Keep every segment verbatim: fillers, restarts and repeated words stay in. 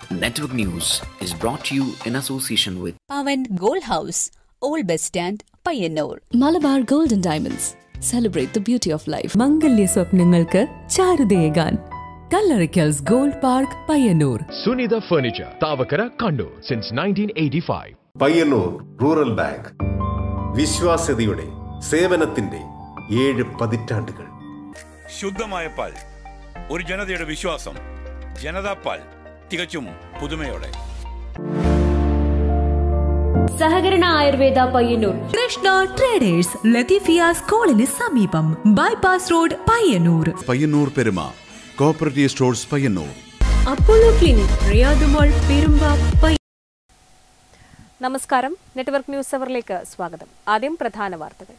Network News is brought to you in association with Pavan Gold House, Old Bus Stand, Payyanur. Malabar Gold and Diamonds. Celebrate the beauty of life. മംഗല്യ സ്വപ്നങ്ങൾക്ക് ചാരുതയേകാൻ Kallarickals gold park Payyanur. Sunitha furniture, Thavakkara, Kannur since nineteen eighty five. Payyanur rural bank, വിശ്വാസ്യതയുടെ സേവനത്തിന്റെ ഏഴ് പതിറ്റാണ്ടുകൾ. ശുദ്ധമായ പാൽ, ഒരു ജനതയുടെ വിശ്വാസം. ജനതാ പാൽ, തികച്ചും പുതുമയോടെ. സഹകരണ ആയുർവേദ പയ്യന്നൂർ. കൃഷ്ണ ട്രേഡേഴ്സ്, ലത്തീഫിയ സ്കൂളിന് സമീപം, bypass road, Payyanur. Payyanur Peruma cooperative stores Payyanur. Apollo clinic, Riyadh mall, Perumba. നമസ്കാരം. നെറ്റ്വർക്ക് ന്യൂസ് അവറിലേക്ക് സ്വാഗതം. ആദ്യം പ്രധാന വാർത്തകൾ.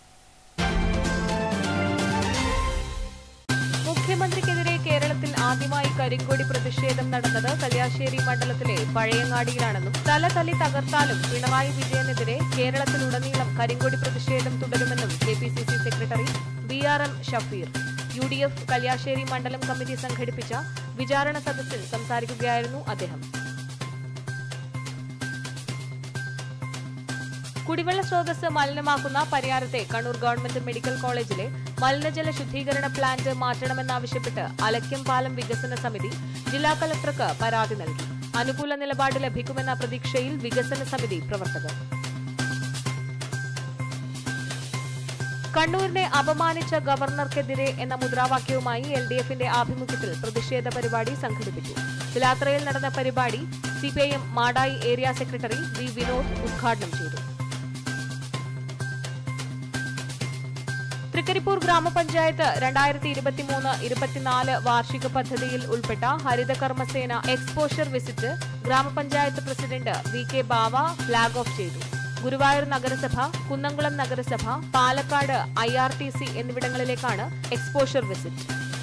മുഖ്യമന്ത്രിക്കെതിരെ കേരളത്തിൽ ആദ്യമായി കരിങ്കൊടി പ്രതിഷേധം നടന്നത് കല്യാശ്ശേരി മണ്ഡലത്തിലെ പഴയങ്ങാടിയിലാണെന്നും തല തല്ലി തകർത്താലും പിണറായി വിജയനെതിരെ കേരളത്തിലുടനീളം കരിങ്കൊടി പ്രതിഷേധം തുടരുമെന്നും K P C C secretary B R M Shafeer. U D F Kalliasseri മണ്ഡലം കമ്മിറ്റി സംഘടിപ്പിച്ച വിചാരണ സദസ്സിൽ സംസാരിക്കുകയായിരുന്നു അദ്ദേഹം. കുടിവെള്ള സ്രോതസ് മലിനമാക്കുന്ന പരിയാരത്തെ കണ്ണൂർ ഗവൺമെന്റ് മെഡിക്കൽ കോളേജിലെ മലിനജല ശുദ്ധീകരണ പ്ലാന്റ് മാറ്റണമെന്നാവശ്യപ്പെട്ട് അലക്യം പാലം വികസന സമിതി ജില്ലാ കലക്ടർക്ക് പരാതി നൽകി. അനുകൂല നിലപാട് ലഭിക്കുമെന്ന പ്രതീക്ഷയിൽ വികസന സമിതി പ്രവർത്തകർ. കണ്ണൂരിനെ അപമാനിച്ച ഗവർണർക്കെതിരെ എന്ന മുദ്രാവാക്യവുമായി എൽ ഡി എഫിന്റെ ആഭിമുഖ്യത്തിൽ പ്രതിഷേധ പരിപാടി സംഘടിപ്പിച്ചു. പിലാത്രയിൽ നടന്ന പരിപാടി C P I M Madayi area secretary V Vinod ഉദ്ഘാടനം ചെയ്തു. തൃക്കരിപ്പൂർ ഗ്രാമപഞ്ചായത്ത് രണ്ടായിരത്തി ഇരുപത്തിമൂന്ന് ഇരുപത്തിനാല് വാർഷിക പദ്ധതിയിൽ ഉൾപ്പെട്ട ഹരിത കർമ്മസേന എക്സ്പോഷർ വിസിറ്റ് ഗ്രാമപഞ്ചായത്ത് president V K Bava flag off ചെയ്തു. ഗുരുവായൂർ നഗരസഭ, കുന്നംകുളം നഗരസഭ, Palakkad I R T C എന്നിവിടങ്ങളിലേക്കാണ് എക്സ്പോഷർ വിസിറ്റ്.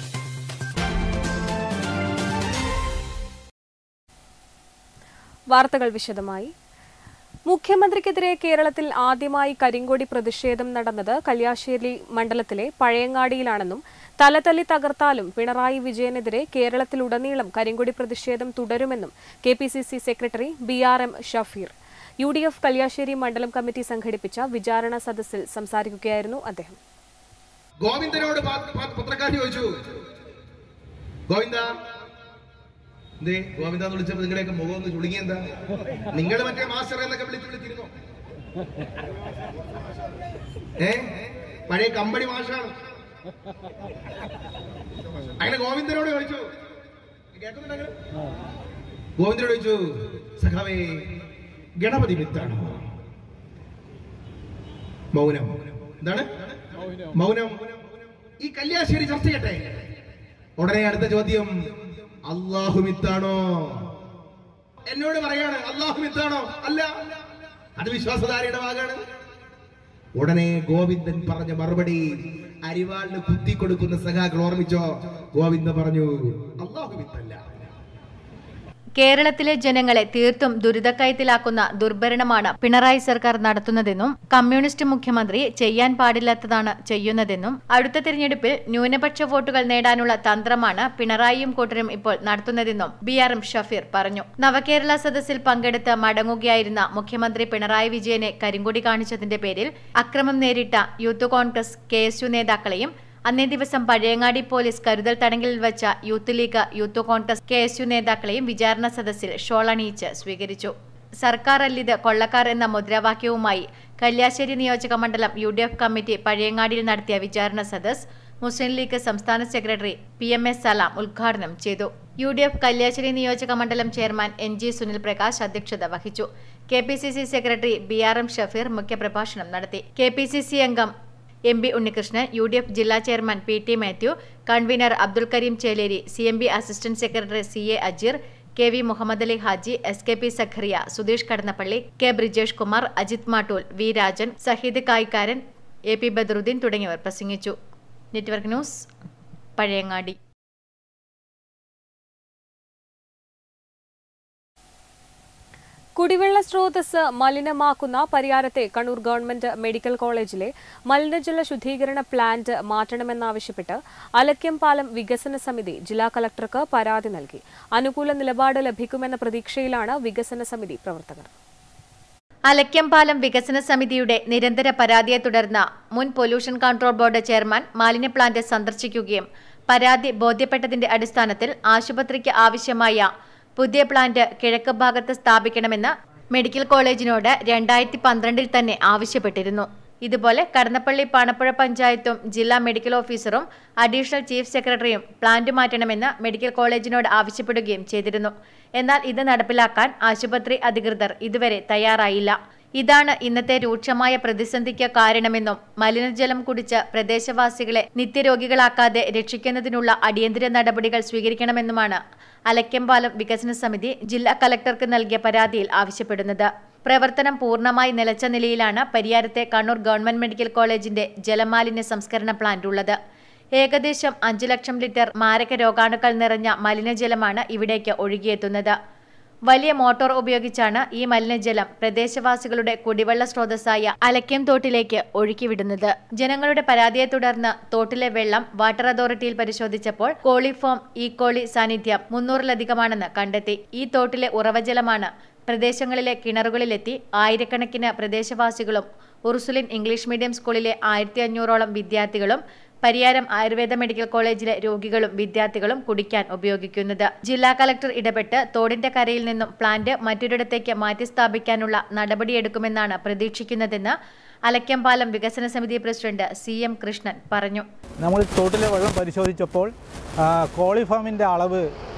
വാർത്തകൾ വിശദമായി. മുഖ്യമന്ത്രിക്കെതിരെ കേരളത്തിൽ ആദ്യമായി കരിങ്കൊടി പ്രതിഷേധം നടന്നത് കല്യാശ്ശേരി മണ്ഡലത്തിലെ പഴയങ്ങാടിയിലാണെന്നും തലതല്ലി തകർത്താലും പിണറായി വിജയനെതിരെ കേരളത്തിലുടനീളം കരിങ്കൊടി പ്രതിഷേധം തുടരുമെന്നും K P C C secretary B R M Shafeer. U D F Kalliasseri മണ്ഡലം കമ്മിറ്റി സംഘടിപ്പിച്ച വിചാരണ സദസ്സിൽ സംസാരിക്കുകയായിരുന്നു അദ്ദേഹം. ഗോവിന്ദനോട് പത്രക്കാർ ചോദിച്ചു, ഗോവിന്ദ എന്തേ ഗോവിന്ദാന്ന് വിളിച്ചപ്പോ നിങ്ങളുടെയൊക്കെ മുഖം ഒന്ന് ചുളുങ്ങി, എന്താ നിങ്ങൾ മറ്റേ മാസ്റ്റർ എന്നൊക്കെ വിളിച്ചു വിളിച്ചിരുന്നോ? ഏ പഴയ കമ്പനി മാഷാണ്. അങ്ങനെ ഗോവിന്ദനോട് ചോദിച്ചു, കേൾക്കുന്നുണ്ടെങ്കിൽ ഗോവിന്ദനോട് ചോദിച്ചു, സഖാവേ ഗണപതി മിത്രാണോ? മൗനം. എന്താണ് മൗനം? ഈ കല്യാശ്ശേരി ചർച്ച ചെയ്യട്ടെ. ഉടനെ അടുത്ത ചോദ്യം, അള്ളാഹു മിത്താണോ? എന്നോട് പറയാണ് അള്ളാഹു മിത്താണോ? അല്ല, അത് വിശ്വാസധാരയുടെ ഭാഗമാണ്. ഉടനെ ഗോവിന്ദൻ പറഞ്ഞ മറുപടി അരിവാളിന് കുത്തി കൊടുക്കുന്ന സഖാക്കൾ ഓർമ്മിച്ചോ? ഗോവിന്ദ പറഞ്ഞു അള്ളാഹു മിത്തല്ല. കേരളത്തിലെ ജനങ്ങളെ തീർത്തും ദുരിതക്കയത്തിലാക്കുന്ന ദുർഭരണമാണ് പിണറായി സർക്കാർ നടത്തുന്നതെന്നും കമ്മ്യൂണിസ്റ്റ് മുഖ്യമന്ത്രി ചെയ്യാൻ പാടില്ലാത്തതാണ് ചെയ്യുന്നതെന്നും അടുത്ത തിരഞ്ഞെടുപ്പിൽ ന്യൂനപക്ഷ വോട്ടുകൾ നേടാനുള്ള തന്ത്രമാണ് പിണറായിയും കൂട്ടരും ഇപ്പോൾ നടത്തുന്നതെന്നും ബി ആർ എം ഷഫീർ പറഞ്ഞു. നവകേരള സദസ്സിൽ പങ്കെടുത്ത് മടങ്ങുകയായിരുന്ന മുഖ്യമന്ത്രി പിണറായി വിജയനെ കരിങ്കൊടി കാണിച്ചതിന്റെ പേരിൽ അക്രമം നേരിട്ട youth Congress, K S U നേതാക്കളെയും അന്നേ ദിവസം പഴയങ്ങാടി പോലീസ് കരുതൽ തടങ്കലിൽ വച്ച youth league, youth Congress, K S U നേതാക്കളെയും വിചാരണ സദസ്സിൽ ഷോൾ അണിയിച്ച് സ്വീകരിച്ചു. സർക്കാർ അല്ലിത് കൊള്ളക്കാർ എന്ന മുദ്രാവാക്യവുമായി കല്യാശ്ശേരി നിയോജക മണ്ഡലം യു ഡി എഫ് കമ്മിറ്റി പഴയങ്ങാടിയിൽ നടത്തിയ വിചാരണ സദസ് മുസ്ലിം ലീഗ് സംസ്ഥാന സെക്രട്ടറി പി എം എസ് സലാം ഉദ്ഘാടനം ചെയ്തു. യു ഡി എഫ് കല്യാശ്ശേരി നിയോജക മണ്ഡലം chairman N G Sunil Prakash അധ്യക്ഷത വഹിച്ചു. K P C C secretary B R M Shafeer മുഖ്യപ്രഭാഷണം നടത്തി. കെ പി സി സി അംഗം M B Unnikrishnan, U D F ജില്ലാ chairman P T Mathew, convener Abdul Kareem Cheleri, C M B assistant secretary C A Ajeer, K V Muhammad Ali Haji, S K P Sakhariya, Sudheesh Kadannappally, K Brijesh Kumar, Ajith Mattool, V Rajan, Saheed Kaykkaran, A P Badaruddin തുടങ്ങിയവർ പ്രസംഗിച്ചു. Network news, Pazhayangadi. കുടിവെള്ള സ്രോതസ് മലിനമാക്കുന്ന പരിയാരത്തെ Kannur government medical കോളേജിലെ മലിനജല ശുദ്ധീകരണ പ്ലാന്റ് മാറ്റണമെന്നാവശ്യപ്പെട്ട് അലക്യം പാലം വികസന സമിതി ജില്ലാ കളക്ടർക്ക് പരാതി നൽകി. അനുകൂല നിലപാട് ലഭിക്കുമെന്ന പ്രതീക്ഷയിലാണ് വികസന സമിതി പ്രവർത്തകർ. അലക്യം പാലം വികസന സമിതിയുടെ നിരന്തര പരാതിയെ തുടർന്ന് മുൻ പൊല്യൂഷൻ കൺട്രോൾ ബോർഡ് ചെയർമാൻ മാലിന്യ പ്ലാന്റ് സന്ദർശിക്കുകയും പരാതി ബോധ്യപ്പെട്ടതിന്റെ അടിസ്ഥാനത്തിൽ ആശുപത്രിക്ക് ആവശ്യമായ പുതിയ പ്ലാന്റ് കിഴക്ക് ഭാഗത്ത് സ്ഥാപിക്കണമെന്ന് മെഡിക്കൽ കോളേജിനോട് രണ്ടായിരത്തി പന്ത്രണ്ടിൽ തന്നെ ആവശ്യപ്പെട്ടിരുന്നു. ഇതുപോലെ കടന്നപ്പള്ളി പാണപ്പുഴ പഞ്ചായത്തും ജില്ലാ മെഡിക്കൽ ഓഫീസറും അഡീഷണൽ ചീഫ് സെക്രട്ടറിയും പ്ലാന്റ് മാറ്റണമെന്ന് മെഡിക്കൽ കോളേജിനോട് ആവശ്യപ്പെടുകയും ചെയ്തിരുന്നു. എന്നാൽ ഇത് നടപ്പിലാക്കാൻ ആശുപത്രി അധികൃതർ ഇതുവരെ തയ്യാറായില്ല. ഇതാണ് ഇന്നത്തെ രൂക്ഷമായ പ്രതിസന്ധിക്ക് കാരണമെന്നും മലിനജലം കുടിച്ച് പ്രദേശവാസികളെ നിത്യരോഗികളാക്കാതെ രക്ഷിക്കുന്നതിനുള്ള അടിയന്തര നടപടികൾ സ്വീകരിക്കണമെന്നുമാണ് അലക്യംപാലം വികസന സമിതി ജില്ലാ കലക്ടർക്ക് നൽകിയ പരാതിയിൽ ആവശ്യപ്പെടുന്നത്. പ്രവർത്തനം പൂർണ്ണമായി നിലച്ച നിലയിലാണ് പരിയാരത്തെ കണ്ണൂർ ഗവൺമെന്റ് മെഡിക്കൽ കോളേജിന്റെ ജലമാലിന്യ സംസ്കരണ പ്ലാന്റ് ഉള്ളത്. ഏകദേശം അഞ്ചു ലക്ഷം ലിറ്റർ മാരക രോഗാണുക്കൾ നിറഞ്ഞ മലിനജലമാണ് ഇവിടേക്ക് ഒഴുകിയെത്തുന്നത്. വലിയ മോട്ടോർ ഉപയോഗിച്ചാണ് ഈ മലിനജലം പ്രദേശവാസികളുടെ കുടിവെള്ള സ്രോതസ്സായ അലക്യം തോട്ടിലേക്ക് ഒഴുക്കിവിടുന്നത്. ജനങ്ങളുടെ പരാതിയെ തുടർന്ന് തോട്ടിലെ വെള്ളം വാട്ടർ അതോറിറ്റിയിൽ പരിശോധിച്ചപ്പോൾ കോളിഫോം ഈക്കോളി സാന്നിധ്യം മുന്നൂറിലധികമാണെന്ന് കണ്ടെത്തി. ഈ തോട്ടിലെ ഉറവജലമാണ് പ്രദേശങ്ങളിലെ കിണറുകളിലെത്തി ആയിരക്കണക്കിന് പ്രദേശവാസികളും ഉർസുലിൻ ഇംഗ്ലീഷ് മീഡിയം സ്കൂളിലെ ആയിരത്തി അഞ്ഞൂറോളം വിദ്യാർത്ഥികളും പരിയാരം ആയുർവേദ മെഡിക്കൽ കോളേജിലെ രോഗികളും വിദ്യാർത്ഥികളും കുടിക്കാൻ ഉപയോഗിക്കുന്നത്. ജില്ലാ കളക്ടർ ഇടപെട്ട് തോടിന്റെ കരയിൽ നിന്നും പ്ലാന്റ് മറ്റൊരിടത്തേക്ക് മാറ്റി സ്ഥാപിക്കാനുള്ള നടപടിയെടുക്കുമെന്നാണ് പ്രതീക്ഷിക്കുന്നതെന്ന് അലക്യംപാലം വികസന സമിതി പ്രസിഡന്റ് സി എം കൃഷ്ണൻ പറഞ്ഞു. നമ്മൾ തോട്ടിലെ വെള്ളം പരിശോധിച്ചപ്പോൾ കോളിഫോമിന്റെ അളവ്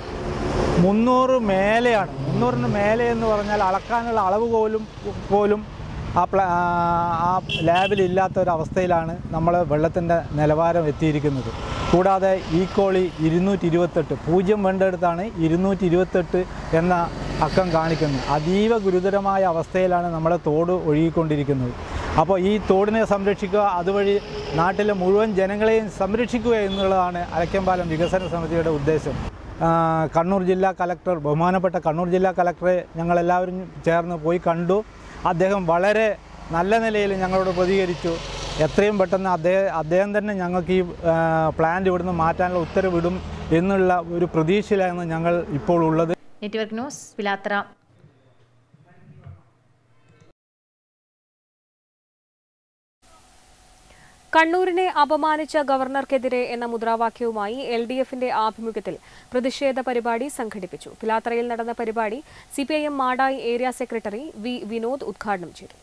മുന്നൂറ് മേലെയാണ്. മുന്നൂറിന് മേലെ എന്ന് പറഞ്ഞാൽ അളക്കാനുള്ള അളവ് പോലും പോലും ആ പ്ലാ ആ ലാബിൽ ഇല്ലാത്തൊരവസ്ഥയിലാണ് നമ്മൾ വെള്ളത്തിൻ്റെ നിലവാരം എത്തിയിരിക്കുന്നത്. കൂടാതെ ഈക്കോളി ഇരുന്നൂറ്റി ഇരുപത്തെട്ട് പൂജ്യം വേണ്ടെടുത്താണ് ഇരുന്നൂറ്റി ഇരുപത്തെട്ട് എന്ന അക്കം കാണിക്കുന്നത്. അതീവ ഗുരുതരമായ അവസ്ഥയിലാണ് നമ്മുടെ തോട് ഒഴുകിക്കൊണ്ടിരിക്കുന്നത്. അപ്പോൾ ഈ തോടിനെ സംരക്ഷിക്കുക, അതുവഴി നാട്ടിലെ മുഴുവൻ ജനങ്ങളെയും സംരക്ഷിക്കുക എന്നുള്ളതാണ് അലക്യംപാലം വികസന സമിതിയുടെ ഉദ്ദേശം. കണ്ണൂർ ജില്ലാ കളക്ടർ ബഹുമാനപ്പെട്ട കണ്ണൂർ ജില്ലാ കളക്ടറെ ഞങ്ങളെല്ലാവരും ചേർന്ന് പോയി കണ്ടു. അദ്ദേഹം വളരെ നല്ല നിലയിൽ ഞങ്ങളോട് പ്രതികരിച്ചു. എത്രയും പെട്ടെന്ന് അദ്ദേഹം അദ്ദേഹം തന്നെ ഞങ്ങൾക്ക് ഈ പ്ലാന്റ് ഇവിടുന്ന് മാറ്റാനുള്ള ഉത്തരവിടും എന്നുള്ള ഒരു പ്രതീക്ഷയിലാണ് ഞങ്ങൾ ഇപ്പോൾ ഉള്ളത്. Network news Pilathara. കണ്ണൂരിനെ അപമാനിച്ച ഗവർണർക്കെതിരെ എന്ന മുദ്രാവാക്യവുമായി എൽ ഡി എഫിന്റെ ആഭിമുഖ്യത്തിൽ പ്രതിഷേധ പരിപാടി സംഘടിപ്പിച്ചു. പിലാത്തറയിൽ നടന്ന പരിപാടി C P I M Madayi area secretary V Vinod ഉദ്ഘാടനം ചെയ്തു.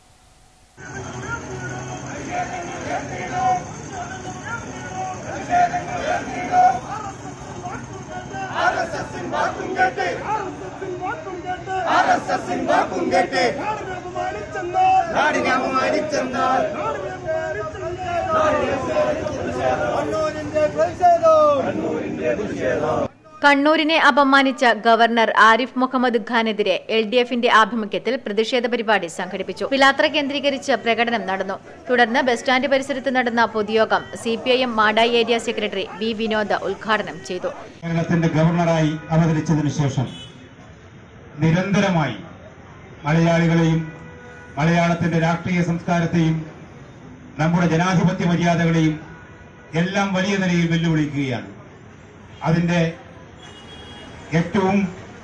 കണ്ണൂരിനെ അപമാനിച്ച ഗവർണർ ആരിഫ് മുഹമ്മദ് ഖാനെതിരെ എൽ ഡി എഫിന്റെ ആഭിമുഖ്യത്തിൽ പ്രതിഷേധ പരിപാടി സംഘടിപ്പിച്ചു. പിലാത്തറ കേന്ദ്രീകരിച്ച് പ്രകടനം നടന്നു. തുടർന്ന് ബസ് സ്റ്റാൻഡ് പരിസരത്ത് നടന്ന പൊതുയോഗം C P I M Madayi area secretary V Vinod ഉദ്ഘാടനം ചെയ്തു. കേരളത്തിന്റെ ഗവർണറായി അവതരിച്ചതിനു ശേഷം നിരന്തരമായി മലയാളികളെയും മലയാളത്തിന്റെ രാഷ്ട്രീയ സംസ്കാരത്തെയും നമ്മുടെ ജനാധിപത്യ മര്യാദകളെയും എല്ലാം വലിയ നിലയിൽ വെല്ലുവിളിക്കുകയാണ്. അതിന്റെ ഏറ്റവും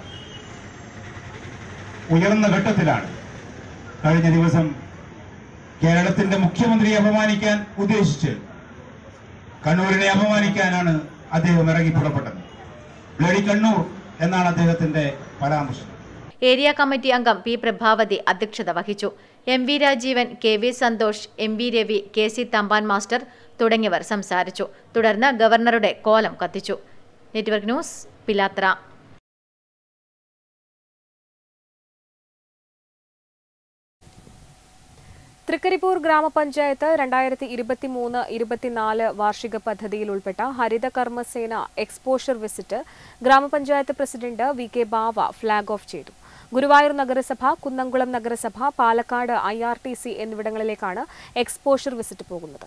ഉയർന്ന ഘട്ടത്തിലാണ് കഴിഞ്ഞ ദിവസം കേരളത്തിന്റെ മുഖ്യമന്ത്രിയെ അപമാനിക്കാൻ ഉദ്ദേശിച്ച് കണ്ണൂരിനെ അപമാനിക്കാനാണ് അദ്ദേഹം ഇറങ്ങി പുറപ്പെട്ടത്. ബ്ലഡി കണ്ണൂർ എന്നാണ് അദ്ദേഹത്തിന്റെ പരാമർശം. ഏരിയ കമ്മിറ്റി അംഗം പി പ്രഭാവതി അധ്യക്ഷത വഹിച്ചു. M V Rajeevan, K V Santhosh, M V Ravi, K C Thampan master തുടങ്ങിയവർ സംസാരിച്ചു. തുടർന്ന് ഗവർണറുടെ കോലം കത്തിച്ചു. Network news Pilathara. തൃക്കരിപ്പൂർ ഗ്രാമപഞ്ചായത്ത് രണ്ടായിരത്തി ഇരുപത്തിമൂന്ന് ഇരുപത്തിനാല് വാർഷിക പദ്ധതിയിൽ ഉൾപ്പെട്ട ഹരിത കർമ്മസേന എക്സ്പോഷർ വിസിറ്റ് ഗ്രാമപഞ്ചായത്ത് president V K Bava flag off ചെയ്തു. ഗുരുവായൂർ നഗരസഭ, കുന്നംകുളം നഗരസഭ, Palakkad I R T C എന്നിവിടങ്ങളിലേക്കാണ് എക്സ്പോഷർ വിസിറ്റ് പോകുന്നത്.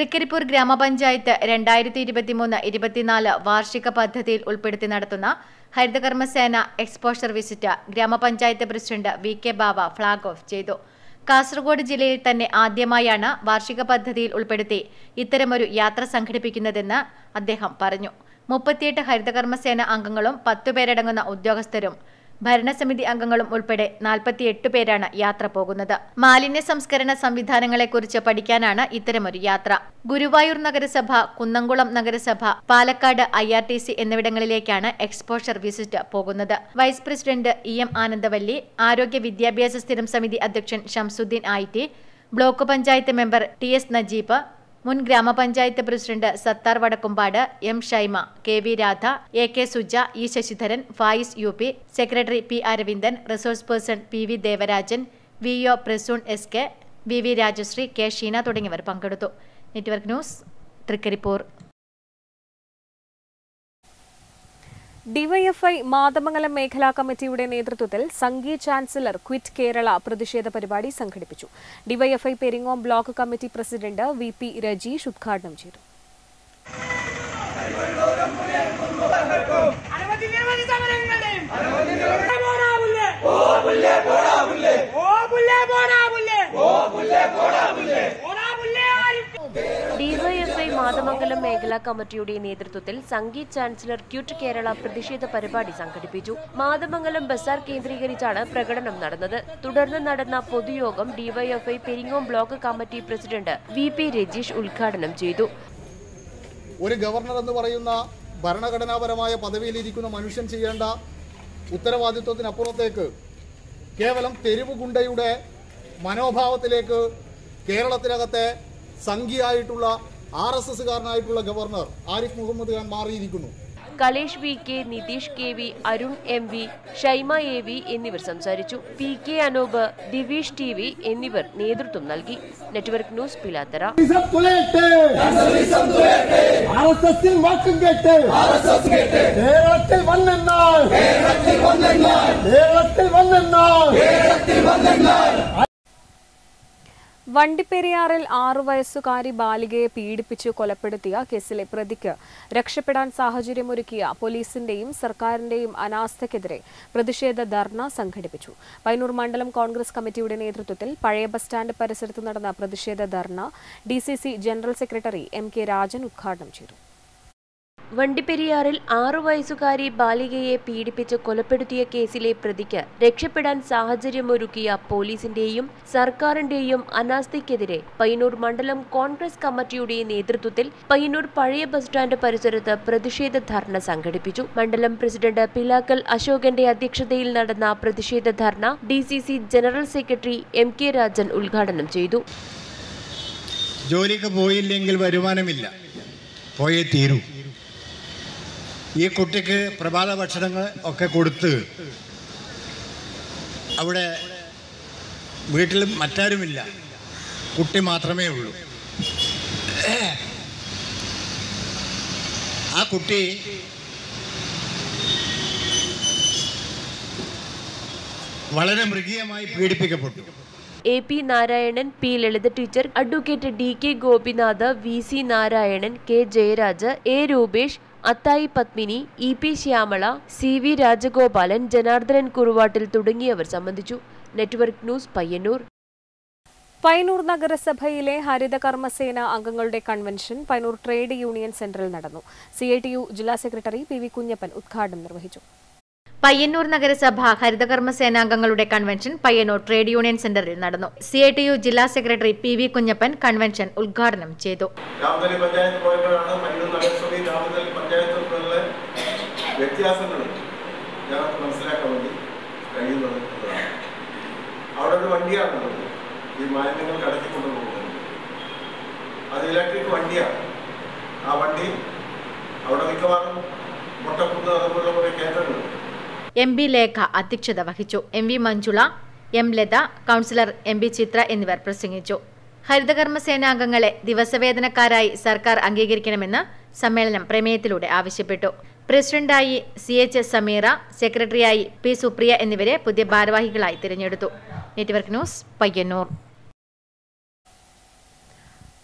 തൃക്കരിപ്പൂർ ഗ്രാമപഞ്ചായത്ത് രണ്ടായിരത്തി ഇരുപത്തിമൂന്ന് ഇരുപത്തിനാല് വാർഷിക പദ്ധതിയിൽ ഉൾപ്പെടുത്തി നടത്തുന്ന ഹരിതകർമ്മസേന എക്സ്പോഷർ വിസിറ്റ് ഗ്രാമപഞ്ചായത്ത് president V K Bava flag off ചെയ്തു. കാസർഗോഡ് ജില്ലയിൽ തന്നെ ആദ്യമായാണ് വാർഷിക പദ്ധതിയിൽ ഉൾപ്പെടുത്തി ഇത്തരമൊരു യാത്ര സംഘടിപ്പിക്കുന്നതെന്ന് അദ്ദേഹം പറഞ്ഞു. മുപ്പത്തിയെട്ട് ഹരിതകർമ്മസേന അംഗങ്ങളും പത്തുപേരടങ്ങുന്ന ഉദ്യോഗസ്ഥരും ഭരണസമിതി അംഗങ്ങളും ഉൾപ്പെടെ നാൽപ്പത്തിയെട്ട് പേരാണ് യാത്ര പോകുന്നത്. മാലിന്യ സംസ്കരണ സംവിധാനങ്ങളെക്കുറിച്ച് പഠിക്കാനാണ് ഇത്തരമൊരു യാത്ര. ഗുരുവായൂർ നഗരസഭ, കുന്നംകുളം നഗരസഭ, Palakkad I R T C എന്നിവിടങ്ങളിലേക്കാണ് എക്സ്പോഷർ വിസിറ്റ് പോകുന്നത്. Vice president E M Anandavalli, ആരോഗ്യ വിദ്യാഭ്യാസ സ്ഥിരം സമിതി അധ്യക്ഷൻ Shamsuddin I T, block panchayat member T S Najeeb, മുൻ ഗ്രാമപഞ്ചായത്ത് പ്രസിഡന്റ് Sathar Vadakkumpad, M Shaima, K V Radha, A K Suja, E Sasidharan, Fayis U P, secretary P Aravindan, resource person P V Devarajan, V O Prasoon S K, V V Rajasree, K Sheena തുടങ്ങിയവർ പങ്കെടുത്തു. Network news, Trikaripur. DYFI Mathamangalam മേഖലാ കമ്മിറ്റിയുടെ നേതൃത്വത്തിൽ സംഘി ചാൻസലർ ക്വിറ്റ് കേരള പ്രതിഷേധ പരിപാടി സംഘടിപ്പിച്ചു. DYFI Peringome block committee president V P Rajeesh ഉദ്ഘാടനം ചെയ്തു. ഡിവൈഎഫ്ഐ മാതമംഗലം മേഖലാ കമ്മിറ്റിയുടെ നേതൃത്വത്തിൽ സംഗീത് ചാൻസലർ ക്യൂട്ട് കേരള പ്രതിഷേധ പരിപാടി സംഘടിപ്പിച്ചു. മാതമംഗലം ബസാർ കേന്ദ്രീകരിച്ചാണ് പ്രകടനം നടന്നത്. തുടർന്ന് നടന്ന പൊതുയോഗം DYFI Peringome block committee president V P Rajeesh ഉദ്ഘാടനം ചെയ്തു. ഒരു ഗവർണർ എന്ന് പറയുന്ന ഭരണഘടനാപരമായ പദവിയിലിരിക്കുന്ന മനുഷ്യൻ ചെയ്യേണ്ട ഉത്തരവാദിത്വത്തിനപ്പുറത്തേക്ക് കേവലം തെരുവ് ഗുണ്ടയുടെ മനോഭാവത്തിലേക്ക് കേരളത്തിനകത്തെ സംഘിയായിട്ടുള്ള ആർ എസ് എസുകാരനായിട്ടുള്ള ഗവർണർ ആരിഫ് മുഹമ്മദ് ഖാൻ മാറിയിരിക്കുന്നു. Kalesh V K, Nitheesh K V, Arun M V, Shaima A V എന്നിവർ സംസാരിച്ചു. P K Anoop, Diveesh T V എന്നിവർ നേതൃത്വം നൽകി. Network news, Pilathara. വണ്ടിപ്പെരിയാറിൽ ആറു വയസ്സുകാരി ബാലികയെ പീഡിപ്പിച്ചു കൊലപ്പെടുത്തിയ കേസിലെ പ്രതിക്ക് രക്ഷപ്പെടാൻ സാഹചര്യമൊരുക്കിയ പോലീസിന്റെയും സർക്കാരിന്റെയും അനാസ്ഥയ്ക്കെതിരെ പ്രതിഷേധ ധർണ സംഘടിപ്പിച്ചു. പയ്യന്നൂർ മണ്ഡലം കോൺഗ്രസ് കമ്മിറ്റിയുടെ നേതൃത്വത്തിൽ പഴയ ബസ് സ്റ്റാൻഡ് പരിസരത്ത് നടന്ന പ്രതിഷേധ ധർണ D C C general secretary M K Rajan ഉദ്ഘാടനം ചെയ്തു. വണ്ടിപ്പെരിയാറിൽ ആറു വയസ്സുകാരി ബാലികയെ പീഡിപ്പിച്ച് കൊലപ്പെടുത്തിയ കേസിലെ പ്രതിക്ക് രക്ഷപ്പെടാൻ സാഹചര്യമൊരുക്കിയ പോലീസിന്റെയും സർക്കാരിന്റെയും അനാസ്ഥയ്ക്കെതിരെ പയ്യന്നൂർ മണ്ഡലം കോൺഗ്രസ് കമ്മിറ്റിയുടെ നേതൃത്വത്തിൽ പയ്യന്നൂർ പഴയ ബസ് സ്റ്റാൻഡ് പരിസരത്ത് പ്രതിഷേധ ധർണ സംഘടിപ്പിച്ചു. മണ്ഡലം പ്രസിഡന്റ് പിലാക്കൽ അശോകന്റെ അധ്യക്ഷതയിൽ നടന്ന പ്രതിഷേധ ധർണ D C C general secretary M K Rajan ഉദ്ഘാടനം ചെയ്തു. ജോലിക്ക് പോയില്ലെങ്കിൽ വരുമാനമില്ല, പോയേ തീരൂ. ഈ കുട്ടിക്ക് പ്രഭാത ഭക്ഷണങ്ങൾ ഒക്കെ കൊടുത്ത് അവിടെ വീട്ടിൽ മറ്റാരുമില്ല, കുട്ടി മാത്രമേ ഉള്ളൂ. ആ കുട്ടി വളരെ മൃഗീയമായി പീഡിപ്പിക്കപ്പെട്ടു. A P Narayanan, P Lalitha teacher, advocate D K Gopinath, V C Narayanan, K Jayaraj, A Rupesh, Athayi Padmini, E P Shyamala, C V Rajagopalan, Janardhanan Kuruvattil തുടങ്ങിയവർ സംബന്ധിച്ചു. Network news, Payyanur. പയ്യന്നൂർ നഗരസഭയിലെ ഹരിതകർമ്മസേന അംഗങ്ങളുടെ കൺവെൻഷൻ പയ്യന്നൂർ ട്രേഡ് യൂണിയൻ സെന്ററിൽ നടന്നു. സി ഐ ടി യു ജില്ലാ സെക്രട്ടറി പി വി കുഞ്ഞപ്പൻ ഉദ്ഘാടനം നിർവഹിച്ചു. പയ്യന്നൂർ നഗരസഭ ഹരിതകർമ്മ സേനാംഗങ്ങളുടെ കൺവെൻഷൻ പയ്യന്നൂർ ട്രേഡ് യൂണിയൻ സെന്ററിൽ നടന്നു. സി ഐ ടി യു ജില്ലാ സെക്രട്ടറി പി വി കുഞ്ഞപ്പൻ കൺവെൻഷൻ ഉദ്ഘാടനം ചെയ്തു. രാമതലി പഞ്ചായത്ത് പോയപ്പോഴാണ് പയ്യന്നൂർ നഗരസഭയിൽ രാമതലി പഞ്ചായത്തുകളിലെ വ്യത്യാസങ്ങൾ ഞങ്ങൾക്ക് മനസ്സിലാക്കാൻ വേണ്ടി കഴിയുന്നത്. അവിടെ ഒരു വണ്ടിയാണുള്ളത് ഈ മാലിന്യങ്ങൾ കടത്തിക്കൊണ്ടു പോകുന്നത്. അത് ഇലക്ട്രിക് വണ്ടിയാണ്. ആ വണ്ടി അവിടെ മിക്കവാറും മുട്ടക്കുന്ന് അതുപോലെ കുറേ കേന്ദ്രങ്ങളുണ്ട്. എം ബി ലേഖ അധ്യക്ഷത വഹിച്ചു. M V Manjula, M Latha, councillor M B Chithra എന്നിവർ പ്രസംഗിച്ചു. ഹരിതകർമ്മ സേനാംഗങ്ങളെ ദിവസവേതനക്കാരായി സർക്കാർ അംഗീകരിക്കണമെന്ന് സമ്മേളനം പ്രമേയത്തിലൂടെ ആവശ്യപ്പെട്ടു. പ്രസിഡന്റായി സി എച്ച് സമീറ, സെക്രട്ടറിയായി പി സുപ്രിയ എന്നിവരെ പുതിയ ഭാരവാഹികളായി തിരഞ്ഞെടുത്തു. Network news, Payyanur.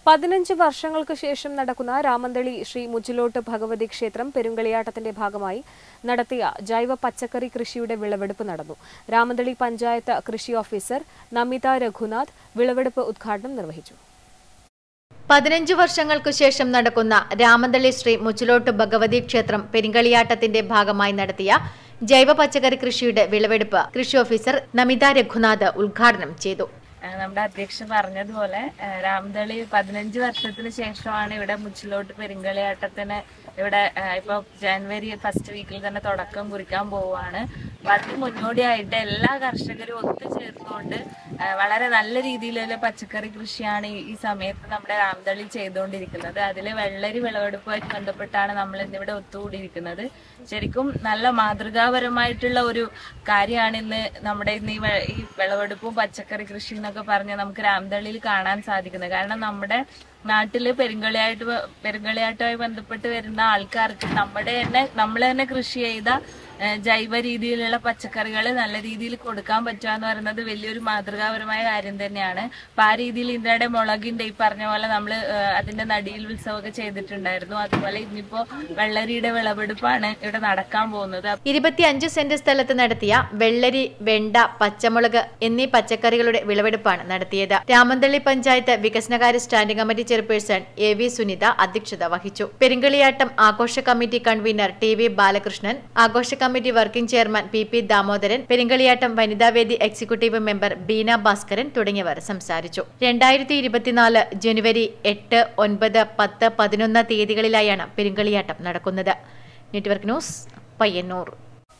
പതിനഞ്ച് വർഷങ്ങൾക്ക് ശേഷം നടക്കുന്ന രാമന്തളി ശ്രീ മുച്ചിലോട്ട് ഭഗവതി ക്ഷേത്രം പെരുങ്കളിയാട്ടത്തിന്റെ ഭാഗമായി നടത്തിയ ജൈവ പച്ചക്കറി കൃഷിയുടെ വിളവെടുപ്പ് നടന്നു. രാമന്തളി പഞ്ചായത്ത് കൃഷി ഓഫീസർ നമിത രഘുനാഥ് വിളവെടുപ്പ് ഉദ്ഘാടനം നിർവഹിച്ചു. പതിനഞ്ചു വർഷങ്ങൾക്കു ശേഷം നടക്കുന്ന രാമന്തളി ശ്രീ മുച്ചിലോട്ട് ഭഗവതി ക്ഷേത്രം പെരുങ്കളിയാട്ടത്തിന്റെ ഭാഗമായി നടത്തിയ ജൈവ പച്ചക്കറി കൃഷിയുടെ വിളവെടുപ്പ് കൃഷി ഓഫീസർ നമിത രഘുനാഥ് ഉദ്ഘാടനം ചെയ്തു. നമ്മുടെ അധ്യക്ഷൻ പറഞ്ഞതുപോലെ രാമന്തളി പതിനഞ്ച് വർഷത്തിന് ശേഷമാണ് ഇവിടെ മുച്ചിലോട്ട് പെരുങ്കളിയാട്ടത്തിന് ഇവിടെ ഇപ്പൊ ജനുവരി ഫസ്റ്റ് വീക്കിൽ തന്നെ തുടക്കം കുറിക്കാൻ പോവുകയാണ്. അപ്പൊ അതിന് മുന്നോടിയായിട്ട് എല്ലാ കർഷകരും ഒത്തുചേർന്നുകൊണ്ട് വളരെ നല്ല രീതിയിലുള്ള പച്ചക്കറി കൃഷിയാണ് ഈ സമയത്ത് നമ്മുടെ രാമന്തളി ചെയ്തുകൊണ്ടിരിക്കുന്നത്. അതിൽ വെള്ളരി വിളവെടുപ്പുമായി ബന്ധപ്പെട്ടാണ് നമ്മൾ ഇന്നിവിടെ ഒത്തുകൂടിയിരിക്കുന്നത്. ശരിക്കും നല്ല മാതൃകാപരമായിട്ടുള്ള ഒരു കാര്യമാണ് ഇന്ന് നമ്മുടെ ഇന്ന് ഈ വിളവെടുപ്പും പച്ചക്കറി കൃഷി എന്നൊക്കെ പറഞ്ഞ് നമുക്ക് രാമന്തളിയിൽ കാണാൻ സാധിക്കുന്നത്. കാരണം നമ്മുടെ നാട്ടില് പെരുങ്കളിയായിട്ട് പെരുങ്കളിയാട്ടവുമായി ബന്ധപ്പെട്ട് വരുന്ന ആൾക്കാർക്ക് നമ്മുടെ തന്നെ നമ്മൾ തന്നെ കൃഷി ചെയ്ത ജൈവ രീതിയിലുള്ള പച്ചക്കറികൾ നല്ല രീതിയിൽ കൊടുക്കാൻ പറ്റുക എന്ന് പറയുന്നത് വലിയൊരു മാതൃകാപരമായ കാര്യം തന്നെയാണ്. അപ്പൊ ആ രീതിയിൽ ഇന്ത്യയുടെ മുളകിന്റെ ഈ പറഞ്ഞ പോലെ നമ്മൾ അതിന്റെ നടിയിൽ ഉത്സവമൊക്കെ ചെയ്തിട്ടുണ്ടായിരുന്നു. അതുപോലെ ഇന്നിപ്പോ വെള്ളരിയുടെ വിളവെടുപ്പാണ് ഇവിടെ നടക്കാൻ പോകുന്നത്. ഇരുപത്തിയഞ്ച് സെന്റ് സ്ഥലത്ത് നടത്തിയ വെള്ളരി, വെണ്ട, പച്ചമുളക് എന്നീ പച്ചക്കറികളുടെ വിളവെടുപ്പാണ് നടത്തിയത്. രാമന്തളി പഞ്ചായത്ത് വികസനകാര്യ standing committee chairperson A V Sunitha അധ്യക്ഷത വഹിച്ചു. പെരുങ്കളിയാട്ടം ആഘോഷ committee convener T V Balakrishnan, ആഘോഷ committee working chairman P P Damodaran, Perumkaliyattam വനിതാവേദി എക്സിക്യൂട്ടീവ് മെമ്പർ ബീന ഭാസ്കരൻ തുടങ്ങിയവർ സംസാരിച്ചു. രണ്ടായിരത്തി ഇരുപത്തിനാല് ജനുവരി എട്ട്, ഒൻപത്, പത്ത്, പതിനൊന്ന് തീയതികളിലായാണ് പെരുങ്കളിയാട്ടം നടക്കുന്നത്. Network news, Payyanur.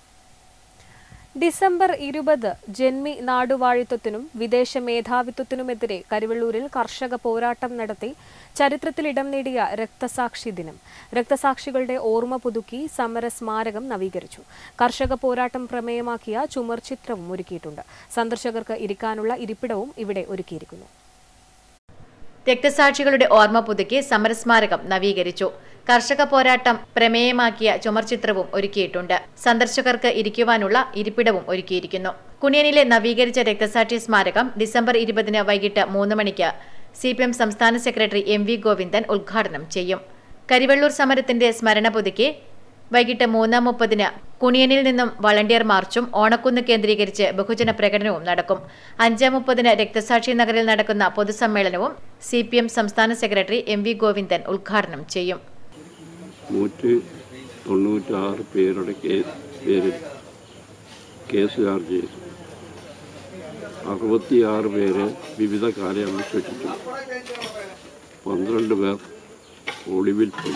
ഡിസംബർ ഇരുപത് ജന്മി നാടുവാഴിത്വത്തിനും വിദേശ മേധാവിത്വത്തിനുമെതിരെ കരുവള്ളൂരിൽ കർഷക പോരാട്ടം നടത്തി ചരിത്രത്തിൽ ഇടം നേടിയ രക്തസാക്ഷി ദിനം. രക്തസാക്ഷികളുടെ ഓർമ്മ പുതുക്കി സമര സ്മാരകം നവീകരിച്ചു. കർഷക പോരാട്ടം പ്രമേയമാക്കിയ ചുമർ ചിത്രവും ഒരുക്കിയിട്ടുണ്ട്. സന്ദർശകർക്ക് ഇരിക്കാനുള്ള ഇരിപ്പിടവും ഇവിടെ ഒരുക്കിയിരിക്കുന്നു. രക്തസാക്ഷികളുടെ ഓർമ്മ പുതുക്കി സമരസ്മാരകം നവീകരിച്ചു. കർഷക പോരാട്ടം പ്രമേയമാക്കിയ ചുമർചിത്രവും ഒരുക്കിയിട്ടുണ്ട്. സന്ദർശകർക്ക് ഇരിക്കുവാനുള്ള ഇരിപ്പിടവും ഒരുക്കിയിരിക്കുന്നു. കുണിയനിലെ നവീകരിച്ച രക്തസാക്ഷി സ്മാരകം ഡിസംബർ ഇരുപതിന് വൈകിട്ട് മൂന്ന് മണിക്ക് സി പി എം സംസ്ഥാന സെക്രട്ടറി എം വി ഗോവിന്ദൻ ഉദ്ഘാടനം ചെയ്യും. കരിവള്ളൂർ സമരത്തിന്റെ സ്മരണ പുതുക്കി വൈകിട്ട് മൂന്ന് മുപ്പതിന് കുണിയനിൽ നിന്നും വളണ്ടിയർ മാർച്ചും ഓണക്കുന്ന് കേന്ദ്രീകരിച്ച് ബഹുജന പ്രകടനവും നടക്കും. അഞ്ച് മുപ്പതിന് രക്തസാക്ഷി നഗറിൽ നടക്കുന്ന പൊതുസമ്മേളനവും സി പി എം സംസ്ഥാന സെക്രട്ടറി എം വി ഗോവിന്ദൻ ഉദ്ഘാടനം ചെയ്യും. നൂറ്റി തൊണ്ണൂറ്റി ആറ് പേരുടെ പേരിൽ കേസ് ചാർജ് ചെയ്തു. അറുപത്തിയാറ് പേരെ വിവിധ കാലയളവിൽ ശിക്ഷിച്ചു. പന്ത്രണ്ട് പേർ ഒളിവിൽ പോയി.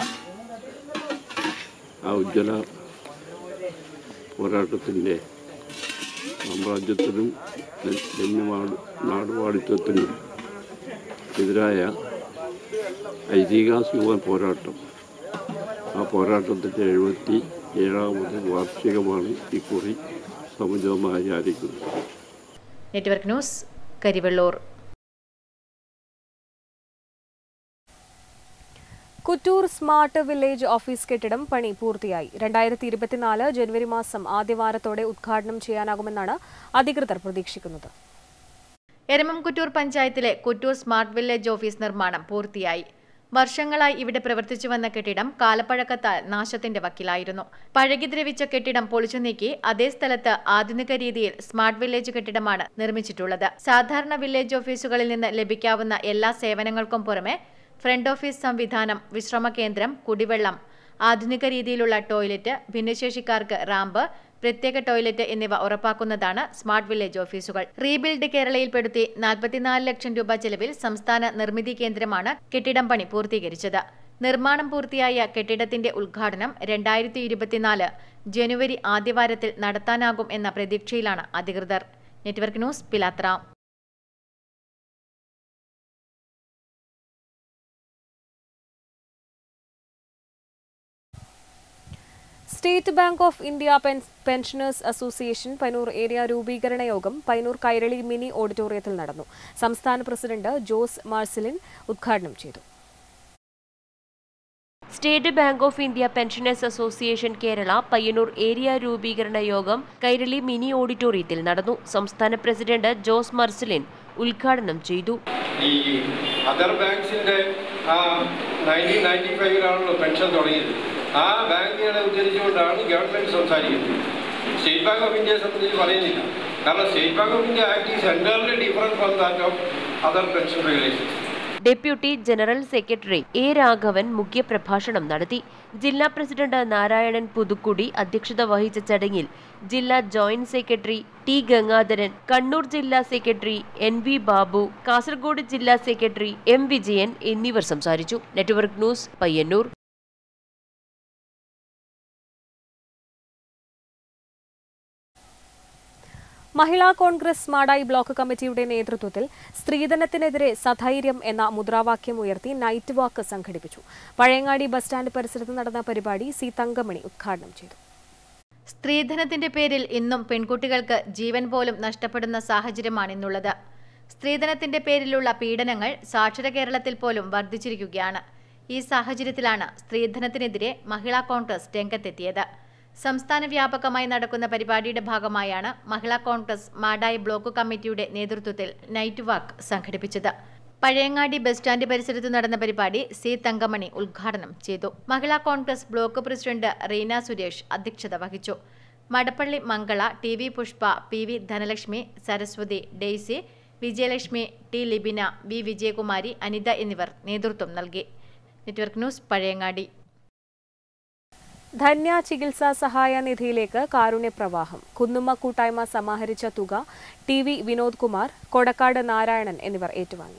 ആ ഉജ്ജ്വല പോരാട്ടത്തിൻ്റെ സാമ്രാജ്യത്തിനും ജന്മിനാട് നാടുവാഴിത്വത്തിനും എതിരായ ഐതിഹാസിക പോരാട്ടം. ആ പോരാട്ടത്തിൻ്റെ എഴുപത്തി ഏഴാമത് വാർഷികമാണ് ഇക്കുറി സമുചിതമായി ആചരിക്കുന്നത്. Network news, Karivellur. Kuttoor smart village office കെട്ടിടം പണി പൂർത്തിയായി. രണ്ടായിരത്തി ഇരുപത്തിനാല് ജനുവരി മാസം ആദ്യവാരത്തോടെ ഉദ്ഘാടനം ചെയ്യാനാകുമെന്നാണ് അധികൃതർ പ്രതീക്ഷിക്കുന്നത്. എരമം കുറ്റൂർ പഞ്ചായത്തിലെ കുറ്റൂർ സ്മാർട്ട് വില്ലേജ് ഓഫീസ് നിർമ്മാണം പൂർത്തിയായി. വർഷങ്ങളായി ഇവിടെ പ്രവർത്തിച്ചു വന്ന കെട്ടിടം കാലപ്പഴക്കത്താൽ നാശത്തിന്റെ വക്കിലായിരുന്നു. പഴകി ദ്രവിച്ച കെട്ടിടം പൊളിച്ചു നീക്കി അതേ സ്ഥലത്ത് ആധുനിക രീതിയിൽ സ്മാർട്ട് വില്ലേജ് കെട്ടിടമാണ് നിർമ്മിച്ചിട്ടുള്ളത്. സാധാരണ വില്ലേജ് ഓഫീസുകളിൽ നിന്ന് ലഭിക്കാവുന്ന എല്ലാ സേവനങ്ങൾക്കും പുറമെ ഫ്രണ്ട് ഓഫീസ് സംവിധാനം, വിശ്രമ കേന്ദ്രം, കുടിവെള്ളം, ആധുനിക രീതിയിലുള്ള ടോയ്ലറ്റ്, ഭിന്നശേഷിക്കാർക്ക് റാമ്പ്, പ്രത്യേക ടോയ്ലറ്റ് എന്നിവ ഉറപ്പാക്കുന്നതാണ് സ്മാർട്ട് വില്ലേജ് ഓഫീസുകൾ. റീബിൽഡ് കേരളയിൽപ്പെടുത്തി നാൽപ്പത്തിനാല് ലക്ഷം രൂപ ചെലവിൽ സംസ്ഥാന നിർമ്മിതി കേന്ദ്രമാണ് കെട്ടിടം പണി പൂർത്തീകരിച്ചത്. നിർമ്മാണം പൂർത്തിയായ കെട്ടിടത്തിന്റെ ഉദ്ഘാടനം രണ്ടായിരത്തി ഇരുപത്തിനാല് ജനുവരി ആദ്യവാരത്തിൽ നടത്താനാകും എന്ന പ്രതീക്ഷയിലാണ് അധികൃതർ. Network news, Pilathara. State Bank of India pensioners association Payyanur area രൂപീകരണ യോഗം പയ്യന്നൂർ കൈരളി മിനി ഓഡിറ്റോറിയത്തിൽ നടന്നു. സംസ്ഥാന പ്രസിഡന്റ് ജോസ് മാർസിലിൻ ഉദ്ഘാടനം ചെയ്തു. State Bank of India pensioners association Kerala Payyanur area രൂപീകരണ യോഗം കൈരളി മിനി ഓഡിറ്റോറിയത്തിൽ നടന്നു. സംസ്ഥാന പ്രസിഡന്റ് ജോസ് മാർസിലിൻ ഉദ്ഘാടനം ചെയ്തു. ഈ അതർ ബാങ്ക്സിന്റെ ആ നയൻറ്റീൻ നയൻറ്റി ഫൈവിലാണല്ലോ പെൻഷൻ തുടങ്ങിയത്. ആ ബാങ്കുകളെ ഉദ്ധരിച്ചുകൊണ്ടാണ് ഗവൺമെൻറ് സംസാരിക്കുന്നത്. സ്റ്റേറ്റ് ബാങ്ക് ഓഫ് ഇന്ത്യയെ സംബന്ധിച്ച് പറയുന്നില്ല. കാരണം State Bank of India act is entirely different from that of other pension regulations. Deputy general secretary A Raghavan മുഖ്യപ്രഭാഷണം നടത്തി. ജില്ലാ പ്രസിഡന്റ് നാരായണൻ പുതുക്കുടി അധ്യക്ഷത വഹിച്ച ചടങ്ങിൽ ജില്ലാ joint secretary T Gangadharan, Kannur ജില്ലാ secretary N V Babu, Kasaragod ജില്ലാ സെക്രട്ടറി എം വിജയൻ എന്നിവർ സംസാരിച്ചു. Network news, Payyanur. Mahila Congress Madayi block കമ്മിറ്റിയുടെ നേതൃത്വത്തിൽ സ്ത്രീധനത്തിനെതിരെ സധൈര്യം എന്ന മുദ്രാവാക്യം ഉയർത്തി നൈറ്റ് വാക്ക് സംഘടിപ്പിച്ചു. പഴയങ്ങാടി ബസ് സ്റ്റാൻഡ് പരിസരത്ത് നടന്ന പരിപാടി സി തങ്കമണി ഉദ്ഘാടനം ചെയ്തു. സ്ത്രീധനത്തിന്റെ പേരിൽ ഇന്നും പെൺകുട്ടികൾക്ക് ജീവൻ പോലും നഷ്ടപ്പെടുന്ന സാഹചര്യമാണിന്നുള്ളത്. സ്ത്രീധനത്തിന്റെ പേരിലുള്ള പീഡനങ്ങൾ സാക്ഷര കേരളത്തിൽ പോലും വർദ്ധിച്ചിരിക്കുകയാണ്. ഈ സാഹചര്യത്തിലാണ് സ്ത്രീധനത്തിനെതിരെ മഹിളാ കോൺഗ്രസ് രംഗത്തെത്തിയത്. സംസ്ഥാന വ്യാപകമായി നടക്കുന്ന പരിപാടിയുടെ ഭാഗമായാണ് മഹിളാ കോൺഗ്രസ് മാടായി ബ്ലോക്ക് കമ്മിറ്റിയുടെ നേതൃത്വത്തിൽ നൈറ്റ് വാക്ക് സംഘടിപ്പിച്ചത്. പഴയങ്ങാടി ബസ് സ്റ്റാൻഡ് പരിസരത്ത് നടന്ന പരിപാടി സി തങ്കമണി ഉദ്ഘാടനം ചെയ്തു. Mahila Congress block president Reena Suresh അധ്യക്ഷത വഹിച്ചു. Madappally Mangala, T V Pushpa, P V Dhanalakshmi, Saraswathi, Daisy, Vijayalakshmi, T Libina, V Vijayakumari, Anitha എന്നിവർ നേതൃത്വം നൽകി. Network news, Pazhayangadi. ധന്യ ചികിത്സാ സഹായ നിധിയിലേക്ക് കാരുണ്യപ്രവാഹം. കുന്നുമ്മ കൂട്ടായ്മ സമാഹരിച്ച തുക ടി വി വിനോദ് കുമാർ, കൊടക്കാട് നാരായണൻ എന്നിവർ ഏറ്റുവാങ്ങി.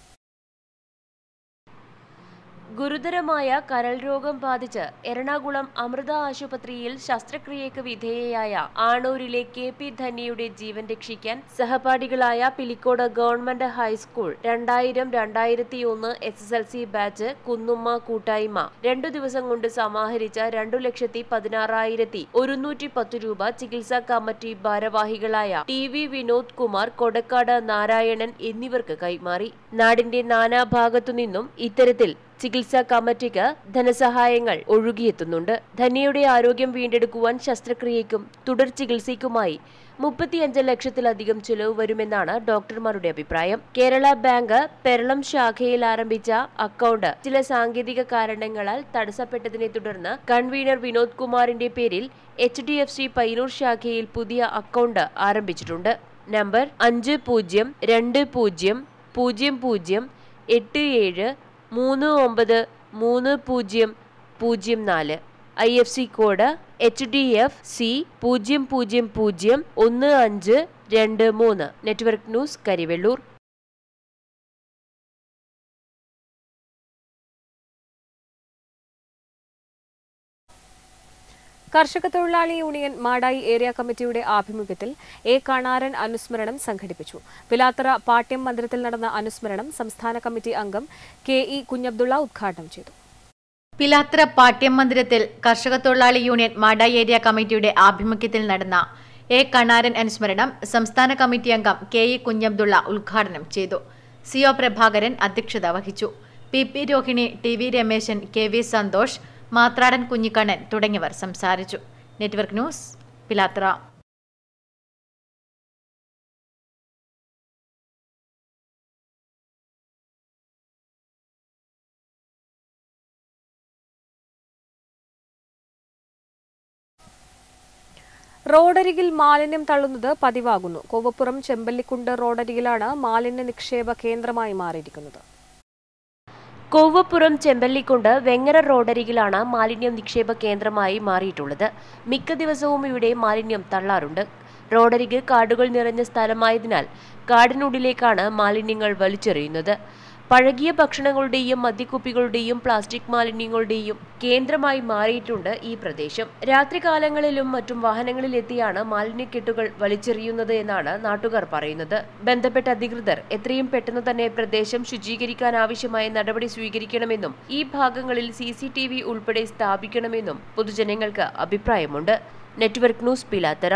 ഗുരുതരമായ കരൾ രോഗം ബാധിച്ച് എറണാകുളം അമൃത ആശുപത്രിയിൽ ശസ്ത്രക്രിയയ്ക്ക് വിധേയയായ ആണൂരിലെ കെ പി ധന്യയുടെ ജീവൻ രക്ഷിക്കാൻ സഹപാഠികളായ പിലിക്കോട് ഗവൺമെന്റ് ഹൈസ്കൂൾ രണ്ടായിരം രണ്ടായിരത്തി ഒന്ന് S S L C batch Kunnumma കൂട്ടായ്മ രണ്ടു ദിവസം കൊണ്ട് സമാഹരിച്ച രണ്ടു ലക്ഷത്തി പതിനാറായിരത്തി ഒരുന്നൂറ്റി പത്ത് രൂപ ചികിത്സാ കമ്മിറ്റി ഭാരവാഹികളായ ടി വി വിനോദ് കുമാർ, കൊടക്കാട് നാരായണൻ എന്നിവർക്ക് കൈമാറി. നാടിന്റെ നാനാഭാഗത്തുനിന്നും ഇത്തരത്തിൽ ചികിത്സാ കമ്മിറ്റിക്ക് ധനസഹായങ്ങൾ ഒഴുകിയെത്തുന്നുണ്ട്. ധന്യയുടെ ആരോഗ്യം വീണ്ടെടുക്കുവാൻ ശസ്ത്രക്രിയയ്ക്കും തുടർ ചികിത്സയ്ക്കുമായി മുപ്പത്തിയഞ്ച് ലക്ഷത്തിലധികം ചിലവ് വരുമെന്നാണ് ഡോക്ടർമാരുടെ അഭിപ്രായം. കേരള ബാങ്ക് പെരളം ശാഖയിൽ ആരംഭിച്ച അക്കൗണ്ട് ചില സാങ്കേതിക കാരണങ്ങളാൽ തടസ്സപ്പെട്ടതിനെ തുടർന്ന് കൺവീനർ വിനോദ് കുമാറിന്റെ പേരിൽ H D F C Payyanur ശാഖയിൽ പുതിയ അക്കൗണ്ട് ആരംഭിച്ചിട്ടുണ്ട്. നമ്പർ അഞ്ച് പൂജ്യം രണ്ട് പൂജ്യം പൂജ്യം പൂജ്യം എട്ട് ഏഴ് മൂന്ന് ഒമ്പത് മൂന്ന് പൂജ്യം പൂജ്യം നാല്. I F C code H D F C പൂജ്യം പൂജ്യം പൂജ്യം ഒന്ന് അഞ്ച് രണ്ട് മൂന്ന്. Network news, Karivellur. കർഷക തൊഴിലാളി യൂണിയൻ മാടായി ഏരിയ കമ്മിറ്റിയുടെ ആഭിമുഖ്യത്തിൽ എ കണാരൻ അനുസ്മരണം സംഘടിപ്പിച്ചു. പിലാത്തറ പാട്യം മന്ദിരത്തിൽ നടന്ന അനുസ്മരണം സംസ്ഥാന കമ്മിറ്റി അംഗം കെ ഇ കുഞ്ഞബ്ദുള്ള ഉദ്ഘാടനം ചെയ്തു. പിലാത്തറ പാട്യം മന്ദിരത്തിൽ കർഷക തൊഴിലാളി യൂണിയൻ മാടായി ഏരിയ കമ്മിറ്റിയുടെ ആഭിമുഖ്യത്തിൽ നടന്ന എ കണാരൻ അനുസ്മരണം സംസ്ഥാന കമ്മിറ്റി അംഗം കെ ഇ കുഞ്ഞബ്ദുള്ള ഉദ്ഘാടനം ചെയ്തു. സി ഒ പ്രഭാകരൻ അധ്യക്ഷത വഹിച്ചു. P P Rohini, T V Rameshan, K V Santhosh, Mathradan Kunhikannan തുടങ്ങിയവർ സംസാരിച്ചു. Network news, Pilathara. റോഡരികിൽ മാലിന്യം തള്ളുന്നത് പതിവാകുന്നു. കോവപ്പുറം ചെമ്പല്ലിക്കുണ്ട് റോഡരികിലാണ് മാലിന്യ നിക്ഷേപ കേന്ദ്രമായി മാറിയിരിക്കുന്നത്. കോവപ്പുറം ചെമ്പല്ലിക്കുണ്ട് വെങ്ങര റോഡരികിലാണ് മാലിന്യം നിക്ഷേപ കേന്ദ്രമായി മാറിയിട്ടുള്ളത്. മിക്ക ദിവസവും ഇവിടെ മാലിന്യം തള്ളാറുണ്ട്. റോഡരിക് കാടുകൾ നിറഞ്ഞ സ്ഥലമായതിനാൽ കാടിനുള്ളിലേക്കാണ് മാലിന്യങ്ങൾ വലിച്ചെറിയുന്നത്. പഴകിയ ഭക്ഷണങ്ങളുടെയും മദ്യക്കുപ്പികളുടെയും പ്ലാസ്റ്റിക് മാലിന്യങ്ങളുടെയും കേന്ദ്രമായി മാറിയിട്ടുണ്ട് ഈ പ്രദേശം. രാത്രികാലങ്ങളിലും മറ്റും വാഹനങ്ങളിലെത്തിയാണ് മാലിന്യക്കെട്ടുകൾ വലിച്ചെറിയുന്നത് എന്നാണ് നാട്ടുകാർ പറയുന്നത്. ബന്ധപ്പെട്ട അധികൃതർ എത്രയും പെട്ടെന്ന് തന്നെ പ്രദേശം ശുചീകരിക്കാൻ ആവശ്യമായ നടപടി സ്വീകരിക്കണമെന്നും ഈ ഭാഗങ്ങളിൽ സി സി ടി വി ഉൾപ്പെടെ സ്ഥാപിക്കണമെന്നും പൊതുജനങ്ങൾക്ക് അഭിപ്രായമുണ്ട്. Network news, Pilathara.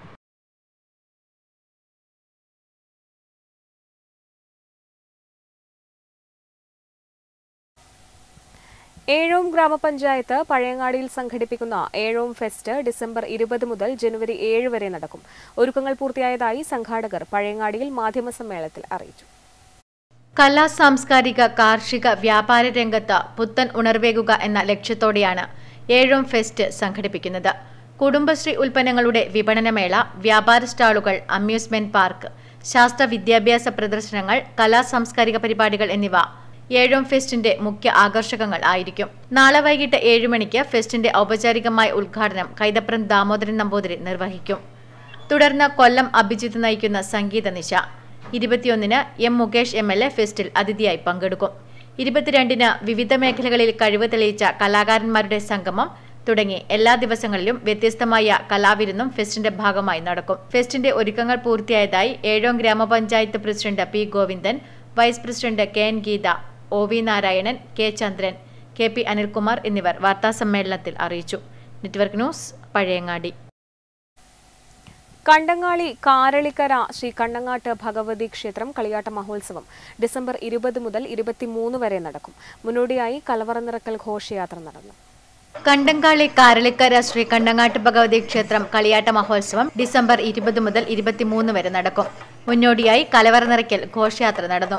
ഏഴോം ഗ്രാമപഞ്ചായത്ത് പഴയങ്ങാടിയിൽ സംഘടിപ്പിക്കുന്ന ഏഴോം ഫെസ്റ്റ് ഡിസംബർ ഇരുപത് മുതൽ ജനുവരി ഏഴ് വരെ നടക്കും. ഒരുക്കങ്ങൾ പൂർത്തിയായതായി സംഘാടകർ പഴയങ്ങാടിയിൽ മാധ്യമസമ്മേളനത്തിൽ അറിയിച്ചു. കലാ സാംസ്കാരിക കാർഷിക വ്യാപാര രംഗത്ത് പുത്തൻ ഉണർവേകുക എന്ന ലക്ഷ്യത്തോടെയാണ് ഏഴോം ഫെസ്റ്റ് സംഘടിപ്പിക്കുന്നത്. കുടുംബശ്രീ ഉൽപ്പന്നങ്ങളുടെ വിപണനമേള, വ്യാപാര സ്റ്റാളുകൾ, അമ്യൂസ്മെന്റ് പാർക്ക്, ശാസ്ത്ര വിദ്യാഭ്യാസ പ്രദർശനങ്ങൾ, കലാ സാംസ്കാരിക പരിപാടികൾ എന്നിവ ഏഴോം ഫെസ്റ്റിന്റെ മുഖ്യ ആകർഷകങ്ങൾ ആയിരിക്കും. നാളെ വൈകിട്ട് ഏഴു മണിക്ക് ഫെസ്റ്റിന്റെ ഔപചാരികമായ ഉദ്ഘാടനം കൈതപ്രം ദാമോദരൻ നമ്പൂതിരി നിർവഹിക്കും. തുടർന്ന് കൊല്ലം അഭിജിത്ത് നയിക്കുന്ന സംഗീത നിശ. ഇരുപത്തിയൊന്നിന് M Mukesh M L A ഫെസ്റ്റിൽ അതിഥിയായി പങ്കെടുക്കും. ഇരുപത്തിരണ്ടിന് വിവിധ മേഖലകളിൽ കഴിവ് തെളിയിച്ച കലാകാരന്മാരുടെ സംഗമം തുടങ്ങി എല്ലാ ദിവസങ്ങളിലും വ്യത്യസ്തമായ കലാവിരുന്നും ഫെസ്റ്റിന്റെ ഭാഗമായി നടക്കും. ഫെസ്റ്റിന്റെ ഒരുക്കങ്ങൾ പൂർത്തിയായതായി ഏഴോം ഗ്രാമപഞ്ചായത്ത് president P Govindan, vice president K N Geetha, O V Narayanan, K Chandran, K P Anilkumar എന്നിവർ വാർത്താസമ്മേളനത്തിൽ അറിയിച്ചു. Network news, Pazhayangadi. കണ്ടങ്ങാളി കാരളിക്കര ശ്രീ കണ്ണങ്ങാട്ട് ഭഗവതി ക്ഷേത്രം കളിയാട്ട മഹോത്സവം ഡിസംബർ ഇരുപത് മുതൽ ഇരുപത്തിമൂന്ന് വരെ നടക്കും. മുന്നോടിയായി കലവറ നിറക്കൽ ഘോഷയാത്ര നടന്നു. കണ്ടങ്കാളി കാരളിക്കര ശ്രീ കണ്ണങ്ങാട്ട് ഭഗവതി ക്ഷേത്രം കളിയാട്ട മഹോത്സവം ഡിസംബർ ഇരുപത് മുതൽ ഇരുപത്തിമൂന്ന് വരെ നടക്കും. മുന്നോടിയായി കലവറ നിറയ്ക്കൽ ഘോഷയാത്ര നടന്നു.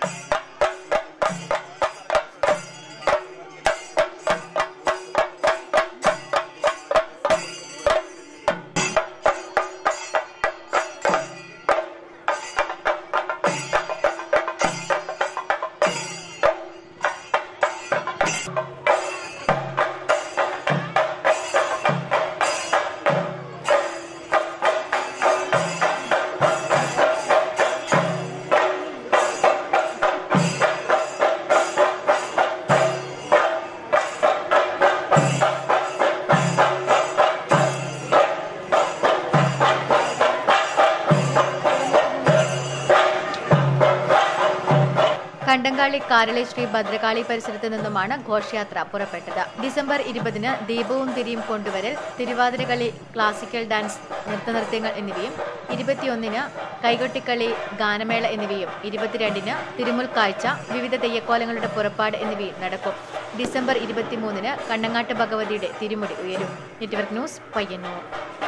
കണ്ടങ്കാളി കാരളി ശ്രീ ഭദ്രകാളി പരിസരത്ത് നിന്നുമാണ് ഘോഷയാത്ര പുറപ്പെട്ടത്. ഡിസംബർ ഇരുപതിന് ദീപവും തിരിയും കൊണ്ടുവരൽ, തിരുവാതിരകളി, ക്ലാസിക്കൽ ഡാൻസ്, നൃത്തനൃത്യങ്ങൾ എന്നിവയും, ഇരുപത്തിയൊന്നിന് കൈകൊട്ടിക്കളി, ഗാനമേള എന്നിവയും, ഇരുപത്തിരണ്ടിന് തിരുമുൽ കാഴ്ച, വിവിധ തെയ്യക്കോലങ്ങളുടെ പുറപ്പാട് എന്നിവയും നടക്കും. ഡിസംബർ ഇരുപത്തിമൂന്നിന് കണ്ണങ്ങാട്ട് ഭഗവതിയുടെ തിരുമുടി ഉയരും. Network news, Payyanur.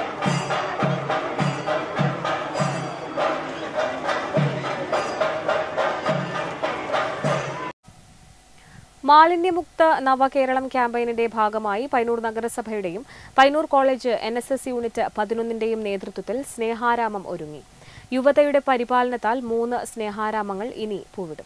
മാലിന്യമുക്ത നവകേരളം ക്യാമ്പയിനിന്റെ ഭാഗമായി പയ്യന്നൂർ നഗരസഭയുടെയും Payyanur college N S S unit പതിനൊന്നിന്റെയും നേതൃത്വത്തിൽ സ്നേഹാരാമം ഒരുങ്ങി. യുവതയുടെ പരിപാലനത്താൽ മൂന്ന് സ്നേഹാരാമങ്ങൾ ഇനി പൂവിടും.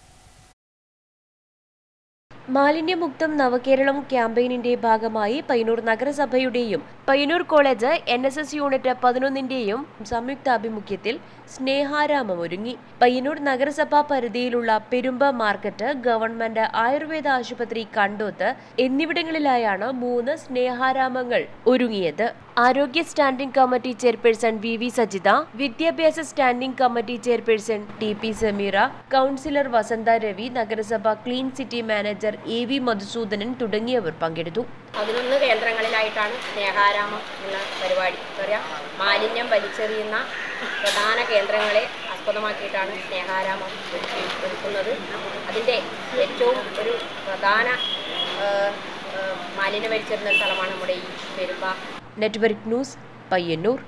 മാലിന്യമുക്തം നവകേരളം ക്യാമ്പയിനിന്റെ ഭാഗമായി പയ്യന്നൂർ നഗരസഭയുടെയും Payyanur college N S S unit പതിനൊന്നിന്റെയും സംയുക്താഭിമുഖ്യത്തിൽ സ്നേഹാരാമം ഒരുങ്ങി. പയ്യന്നൂർ നഗരസഭാ പരിധിയിലുള്ള പെരുമ്പ മാർക്കറ്റ്, ഗവൺമെന്റ് ആയുർവേദ ആശുപത്രി കണ്ടോത്ത് എന്നിവിടങ്ങളിലായാണ് മൂന്ന് സ്നേഹാരാമങ്ങൾ ഒരുങ്ങിയത്. ആരോഗ്യ standing committee chairperson V V Sajitha, വിദ്യാഭ്യാസ standing committee chairperson T P Sameera, councillor Vasantha Ravi, നഗരസഭ clean city manager A V Madhusudanan തുടങ്ങിയവർ പങ്കെടുത്തു. പതിനൊന്ന് കേന്ദ്രങ്ങളിലായിട്ടാണ് സ്നേഹാരാമം എന്ന പരിപാടി പറയാം. മാലിന്യം വലിച്ചെറിയുന്ന പ്രധാന കേന്ദ്രങ്ങളെ ആസ്പദമാക്കിയിട്ടാണ് സ്നേഹാരാമം ഒരുക്കുന്നത്. അതിൻ്റെ ഏറ്റവും ഒരു പ്രധാന മാലിന്യം വലിച്ചെറിയുന്ന സ്ഥലമാണ് നമ്മുടെ ഈ പെരുമ്പ. Network news, Payyanur.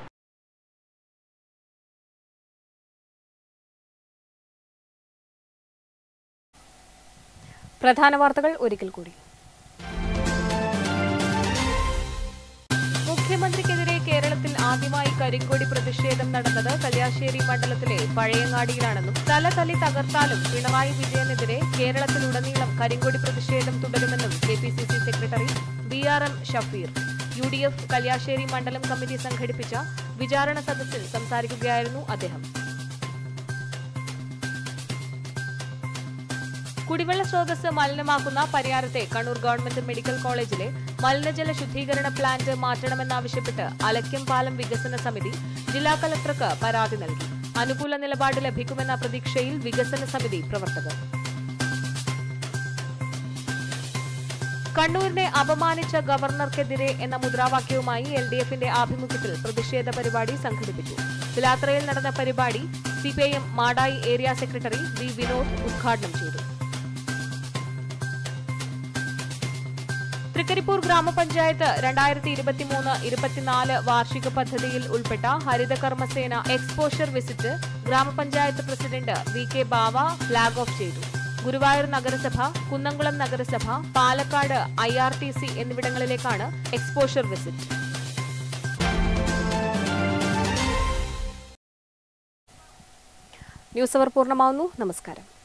പ്രധാന വാർത്തകൾ ഒരിക്കൽ കൂടി. മുഖ്യമന്ത്രിക്കെതിരെ കേരളത്തിൽ ആദ്യമായി കരിങ്കൊടി പ്രതിഷേധം നടന്നത് കല്യാശ്ശേരി മണ്ഡലത്തിലെ പഴയങ്ങാടിയിലാണെന്നും തല തല്ലി തകർത്താലും പിണറായി വിജയനെതിരെ കേരളത്തിലുടനീളം കരിങ്കൊടി പ്രതിഷേധം തുടരുമെന്നും K P C C secretary B R M Shafeer. U D F Kalliasseri മണ്ഡലം കമ്മിറ്റി സംഘടിപ്പിച്ച വിചാരണ സദസ്സിൽ സംസാരിക്കുകയായിരുന്നു അദ്ദേഹം. കുടിവെള്ള സ്രോതസ് മലിനമാക്കുന്ന പരിയാരത്തെ കണ്ണൂർ ഗവൺമെന്റ് മെഡിക്കൽ കോളേജിലെ മലിനജല ശുദ്ധീകരണ പ്ലാന്റ് മാറ്റണമെന്നാവശ്യപ്പെട്ട് അലക്യം പാലം വികസന സമിതി ജില്ലാ കലക്ടർക്ക് പരാതി നൽകി. അനുകൂല നിലപാട് ലഭിക്കുമെന്ന പ്രതീക്ഷയിൽ വികസന സമിതി പ്രവർത്തകർ. കണ്ണൂരിനെ അപമാനിച്ച ഗവർണർക്കെതിരെ എന്ന മുദ്രാവാക്യവുമായി എൽ ഡി എഫിന്റെ ആഭിമുഖ്യത്തിൽ പ്രതിഷേധ പരിപാടി സംഘടിപ്പിച്ചു. പിലാത്രയിൽ നടന്ന പരിപാടി C P I M Madayi area secretary V Vinod ഉദ്ഘാടനം ചെയ്തു. തൃക്കരിപ്പൂർ ഗ്രാമപഞ്ചായത്ത് രണ്ടായിരത്തി ഇരുപത്തിമൂന്ന് ഇരുപത്തിനാല് വാർഷിക പദ്ധതിയിൽ ഉൾപ്പെട്ട ഹരിതകർമ്മസേന എക്സ്പോഷർ വിസിറ്റ് ഗ്രാമപഞ്ചായത്ത് president V K Bava flag off ചെയ്തു. ഗുരുവായൂർ നഗരസഭ, കുന്നംകുളം നഗരസഭ, Palakkad I R T C എന്നിവിടങ്ങളിലേക്കാണ് എക്സ്പോഷർ വിസിറ്റ്. ന്യൂസ് അവർ പൂർണ്ണമാവുന്നു. നമസ്കാരം.